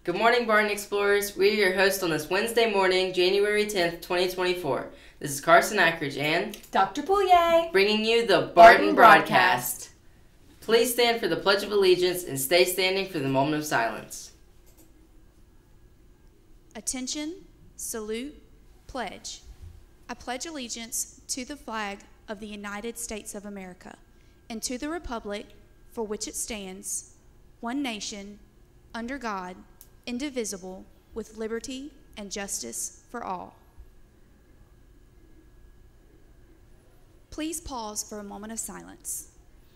Good morning, Barton Explorers. We're your hosts on this Wednesday morning, January 10th, 2024. This is Carson Ackridge and Dr. Poulier, bringing you the Barton Broadcast. Please stand for the Pledge of Allegiance and stay standing for the moment of silence. Attention, salute, pledge. I pledge allegiance to the flag of the United States of America and to the republic for which it stands, one nation, under God, indivisible, with liberty and justice for all. Please pause for a moment of silence.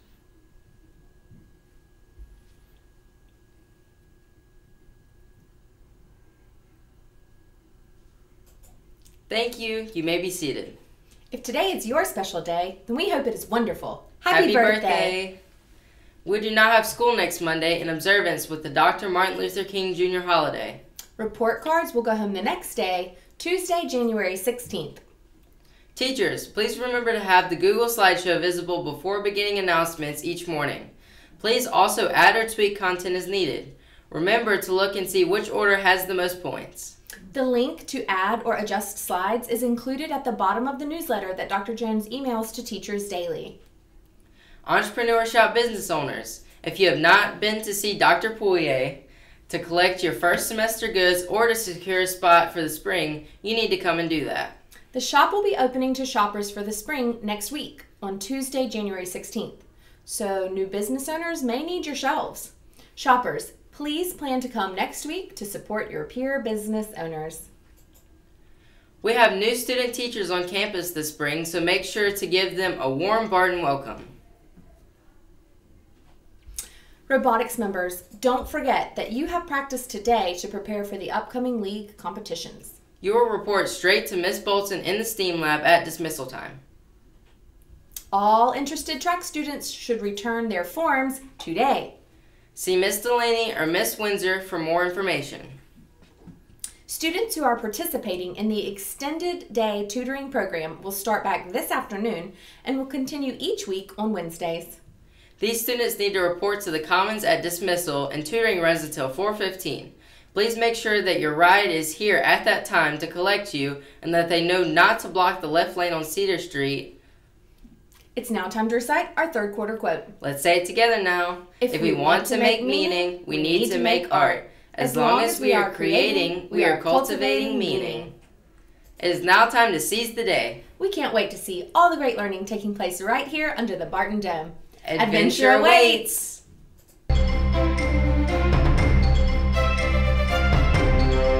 Thank you. You may be seated. if today is your special day, then we hope it is wonderful. Happy birthday! We do not have school next Monday in observance with the Dr. Martin Luther King Jr. holiday. Report cards will go home the next day, Tuesday, January 16th. Teachers, please remember to have the Google slideshow visible before beginning announcements each morning. Please also add or tweak content as needed. Remember to look and see which order has the most points. The link to add or adjust slides is included at the bottom of the newsletter that Dr. Jones emails to teachers daily. Entrepreneurship business owners, if you have not been to see Dr. Poulier to collect your first semester goods or to secure a spot for the spring, you need to come and do that. The shop will be opening to shoppers for the spring next week on Tuesday, January 16th. So new business owners may need your shelves. Shoppers, please plan to come next week to support your peer business owners. We have new student teachers on campus this spring, so make sure to give them a warm Barton welcome. Robotics members, don't forget that you have practice today to prepare for the upcoming league competitions. You will report straight to Miss Bolton in the STEAM lab at dismissal time. All interested track students should return their forms today. See Miss Delaney or Miss Windsor for more information. Students who are participating in the Extended Day Tutoring Program will start back this afternoon and will continue each week on Wednesdays. These students need to report to the Commons at dismissal, and tutoring runs until 4:15. Please make sure that your ride is here at that time to collect you and that they know not to block the left lane on Cedar Street. It's now time to recite our third quarter quote. Let's say it together now. If we want to make meaning, we need to make art. As long as we are creating, we are cultivating meaning. It is now time to seize the day. We can't wait to see all the great learning taking place right here under the Barton Dome. Adventure awaits!